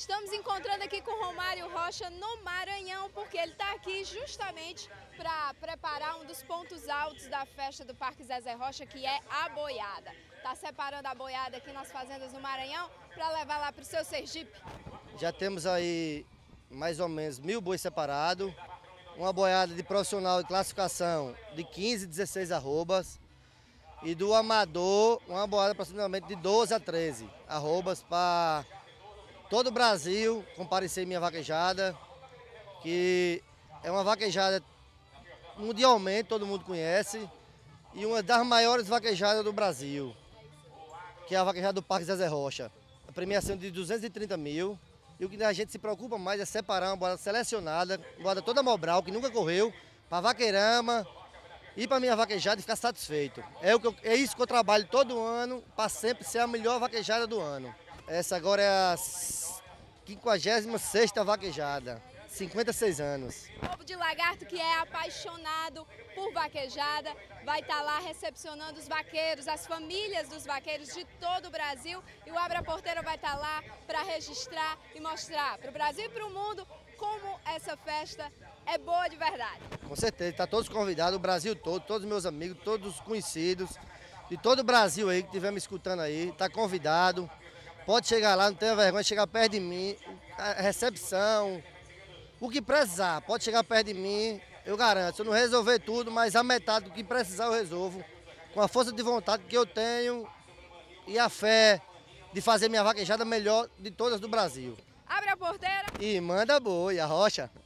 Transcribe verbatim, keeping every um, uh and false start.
Estamos encontrando aqui com o Romário Rocha no Maranhão, porque ele está aqui justamente para preparar um dos pontos altos da festa do Parque Zezé Rocha, que é a boiada. Está separando a boiada aqui nas fazendas do Maranhão para levar lá para o seu Sergipe. Já temos aí mais ou menos mil bois separados, uma boiada de profissional de classificação de quinze, dezesseis arrobas e do amador uma boiada aproximadamente de doze a treze arrobas para todo o Brasil comparecer em minha vaquejada, que é uma vaquejada mundialmente, todo mundo conhece, e uma das maiores vaquejadas do Brasil, que é a vaquejada do Parque Zezé Rocha. A premiação de duzentos e trinta mil, e o que a gente se preocupa mais é separar uma boiada selecionada, uma boiada toda mobral, que nunca correu, para vaqueirama, ir para minha vaquejada e ficar satisfeito. É, o que eu, é isso que eu trabalho todo ano, para sempre ser a melhor vaquejada do ano. Essa agora é a quinquagésima sexta vaquejada, cinquenta e seis anos. O povo de Lagarto, que é apaixonado por vaquejada, vai estar lá recepcionando os vaqueiros, as famílias dos vaqueiros de todo o Brasil, e o Abre a Porteira vai estar lá para registrar e mostrar para o Brasil e para o mundo como essa festa é boa de verdade. Com certeza, está todos convidados, o Brasil todo, todos os meus amigos, todos os conhecidos, de todo o Brasil aí que estiver me escutando aí, está convidado. Pode chegar lá, não tenha vergonha de chegar perto de mim, a recepção, o que precisar, pode chegar perto de mim, eu garanto. Se eu não resolver tudo, mas a metade do que precisar eu resolvo, com a força de vontade que eu tenho e a fé de fazer minha vaquejada melhor de todas do Brasil. Abre a porteira e manda boi, a rocha.